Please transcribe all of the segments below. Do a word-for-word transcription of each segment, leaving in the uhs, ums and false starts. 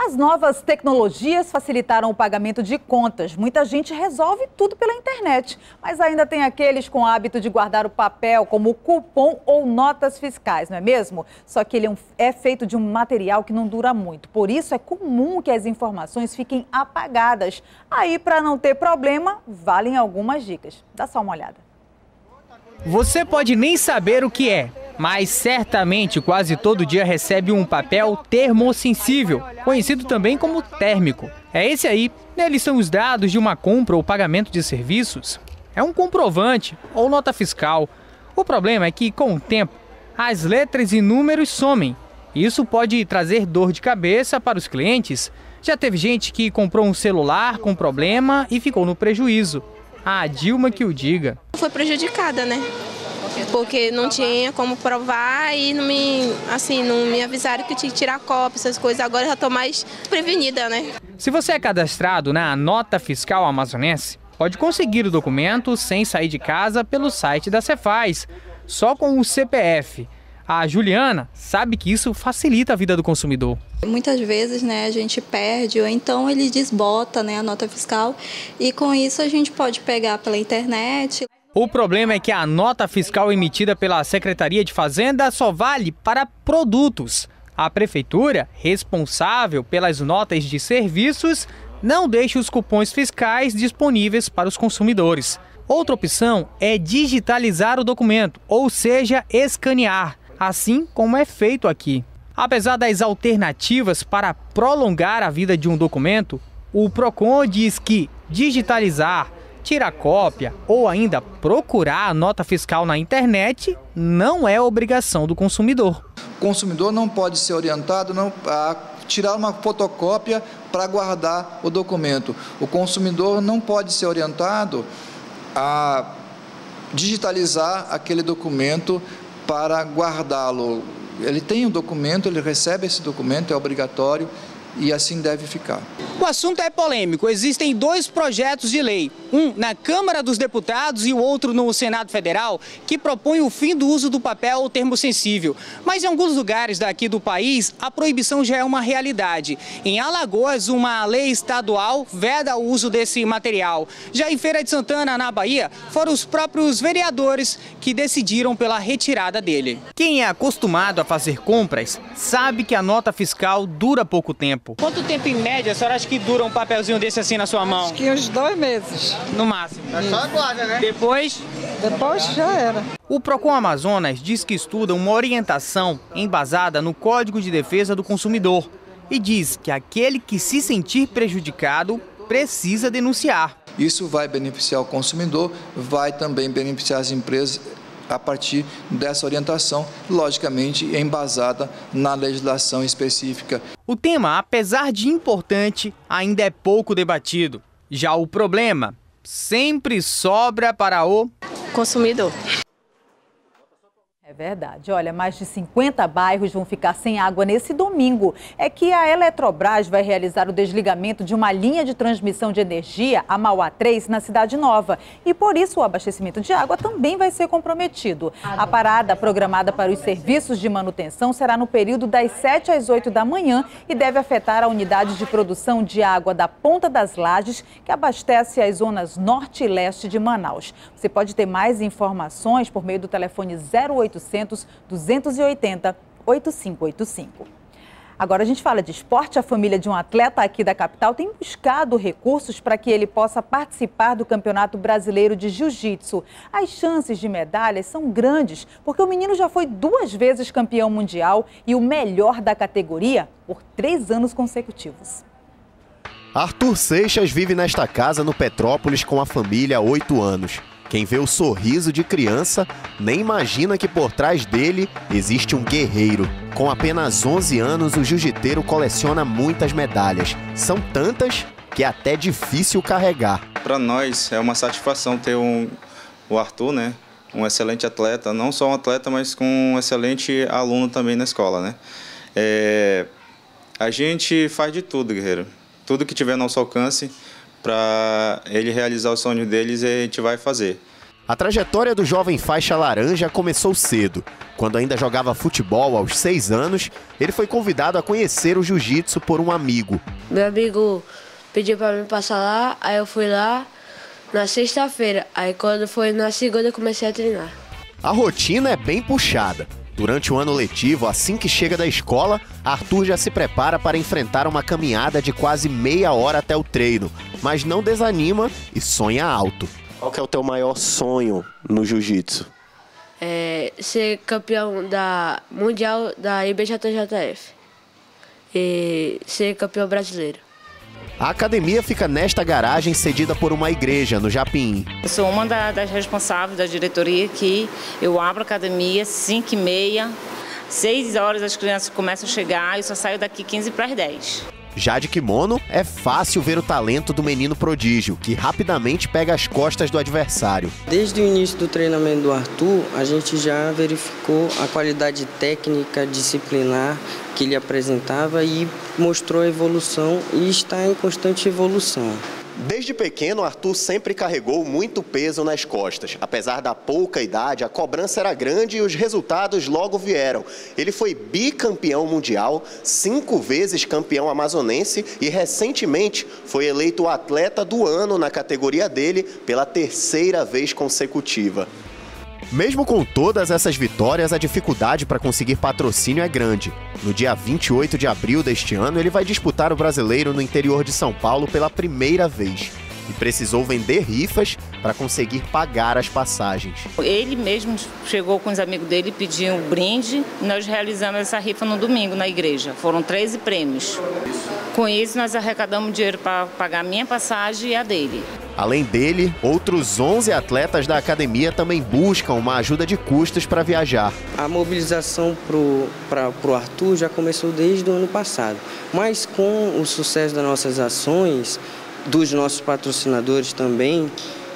As novas tecnologias facilitaram o pagamento de contas. Muita gente resolve tudo pela internet, mas ainda tem aqueles com o hábito de guardar o papel, como cupom ou notas fiscais, não é mesmo? Só que ele é, um, é feito de um material que não dura muito. Por isso é comum que as informações fiquem apagadas. Aí, para não ter problema, valem algumas dicas. Dá só uma olhada. Você pode nem saber o que é, mas certamente quase todo dia recebe um papel termossensível, conhecido também como térmico. É esse aí. Neles são os dados de uma compra ou pagamento de serviços. É um comprovante ou nota fiscal. O problema é que, com o tempo, as letras e números somem. Isso pode trazer dor de cabeça para os clientes. Já teve gente que comprou um celular com problema e ficou no prejuízo. A Dilma que o diga. Foi prejudicada, né? Porque não tinha como provar e não me, assim, não me avisaram que tinha que tirar cópia, essas coisas. Agora eu já estou mais prevenida, né? Se você é cadastrado na Nota Fiscal Amazonense, pode conseguir o documento sem sair de casa pelo site da Cefaz, só com o C P F. A Juliana sabe que isso facilita a vida do consumidor. Muitas vezes, né, a gente perde ou então ele desbota, né, a nota fiscal e com isso a gente pode pegar pela internet. O problema é que a nota fiscal emitida pela Secretaria de Fazenda só vale para produtos. A prefeitura, responsável pelas notas de serviços, não deixa os cupons fiscais disponíveis para os consumidores. Outra opção é digitalizar o documento, ou seja, escanear, assim como é feito aqui. Apesar das alternativas para prolongar a vida de um documento, o Procon diz que digitalizar, tirar cópia ou ainda procurar a nota fiscal na internet não é obrigação do consumidor. O consumidor não pode ser orientado não, a tirar uma fotocópia para guardar o documento. O consumidor não pode ser orientado a digitalizar aquele documento para guardá-lo. Ele tem um documento, ele recebe esse documento, é obrigatório e assim deve ficar. O assunto é polêmico. Existem dois projetos de lei, um na Câmara dos Deputados e o outro no Senado Federal, que propõem o fim do uso do papel termossensível. Mas em alguns lugares daqui do país, a proibição já é uma realidade. Em Alagoas, uma lei estadual veda o uso desse material. Já em Feira de Santana, na Bahia, foram os próprios vereadores que decidiram pela retirada dele. Quem é acostumado a fazer compras sabe que a nota fiscal dura pouco tempo. Quanto tempo em média a senhora acha que dura um papelzinho desse assim na sua mão? Acho que uns dois meses. No máximo. É só aguarda, né? Depois? Depois já era. O Procon Amazonas diz que estuda uma orientação embasada no Código de Defesa do Consumidor e diz que aquele que se sentir prejudicado precisa denunciar. Isso vai beneficiar o consumidor, vai também beneficiar as empresas a partir dessa orientação, logicamente embasada na legislação específica. O tema, apesar de importante, ainda é pouco debatido. Já o problema sempre sobra para o consumidor. É verdade. Olha, mais de cinquenta bairros vão ficar sem água nesse domingo. É que a Eletrobras vai realizar o desligamento de uma linha de transmissão de energia, a Mauá três, na Cidade Nova. E por isso o abastecimento de água também vai ser comprometido. A parada programada para os serviços de manutenção será no período das sete às oito da manhã e deve afetar a unidade de produção de água da Ponta das Lajes, que abastece as zonas norte e leste de Manaus. Você pode ter mais informações por meio do telefone zero oitocentos, duzentos e oitenta, oitenta e cinco oitenta e cinco. Agora a gente fala de esporte. A família de um atleta aqui da capital tem buscado recursos para que ele possa participar do Campeonato Brasileiro de Jiu-Jitsu. As chances de medalhas são grandes, porque o menino já foi duas vezes campeão mundial e o melhor da categoria por três anos consecutivos. Arthur Seixas vive nesta casa no Petrópolis com a família há oito anos. Quem vê o sorriso de criança nem imagina que por trás dele existe um guerreiro. Com apenas onze anos, o jiu-jiteiro coleciona muitas medalhas. São tantas que é até difícil carregar. Para nós é uma satisfação ter um, o Arthur, né? Um excelente atleta, não só um atleta, mas com um excelente aluno também na escola, né? É, a gente faz de tudo, guerreiro. Tudo que tiver ao nosso alcance para ele realizar o sonho deles, a gente vai fazer. A trajetória do jovem faixa laranja começou cedo. Quando ainda jogava futebol aos seis anos, ele foi convidado a conhecer o jiu-jitsu por um amigo. Meu amigo pediu para me passar lá, aí eu fui lá na sexta-feira. Aí quando foi na segunda eu comecei a treinar. A rotina é bem puxada. Durante o ano letivo, assim que chega da escola, Arthur já se prepara para enfrentar uma caminhada de quase meia hora até o treino, mas não desanima e sonha alto. Qual que é o teu maior sonho no jiu-jitsu? É ser campeão da mundial da I B J J F e ser campeão brasileiro. A academia fica nesta garagem cedida por uma igreja, no Japim. Eu sou uma da, das responsáveis da diretoria aqui. Eu abro a academia cinco e meia, seis horas as crianças começam a chegar e eu só saio daqui quinze para as dez. Já de kimono, é fácil ver o talento do menino prodígio, que rapidamente pega as costas do adversário. Desde o início do treinamento do Arthur, a gente já verificou a qualidade técnica, disciplinar que ele apresentava e mostrou a evolução e está em constante evolução. Desde pequeno, Arthur sempre carregou muito peso nas costas. Apesar da pouca idade, a cobrança era grande e os resultados logo vieram. Ele foi bicampeão mundial, cinco vezes campeão amazonense e recentemente foi eleito o atleta do ano na categoria dele pela terceira vez consecutiva. Mesmo com todas essas vitórias, a dificuldade para conseguir patrocínio é grande. No dia vinte e oito de abril deste ano, ele vai disputar o Brasileiro no interior de São Paulo pela primeira vez. E precisou vender rifas para conseguir pagar as passagens. Ele mesmo chegou com os amigos dele e pediu um brinde. Nós realizamos essa rifa no domingo na igreja. Foram treze prêmios. Com isso, nós arrecadamos dinheiro para pagar a minha passagem e a dele. Além dele, outros onze atletas da academia também buscam uma ajuda de custos para viajar. A mobilização para o Arthur já começou desde o ano passado, mas com o sucesso das nossas ações, dos nossos patrocinadores também,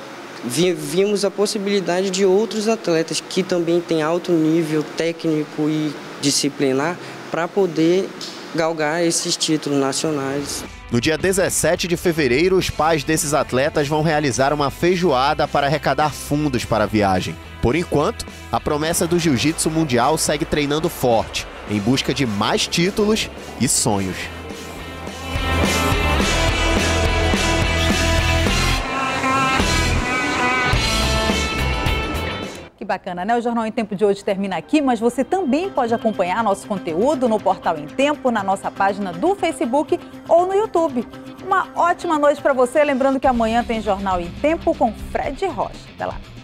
vimos a possibilidade de outros atletas que também têm alto nível técnico e disciplinar para poder galgar esses títulos nacionais. No dia dezessete de fevereiro, os pais desses atletas vão realizar uma feijoada para arrecadar fundos para a viagem. Por enquanto, a promessa do jiu-jitsu mundial segue treinando forte, em busca de mais títulos e sonhos. Bacana, né? O Jornal em Tempo de hoje termina aqui, mas você também pode acompanhar nosso conteúdo no Portal em Tempo, na nossa página do Facebook ou no YouTube. Uma ótima noite para você, lembrando que amanhã tem Jornal em Tempo com Fred Rocha. Até lá.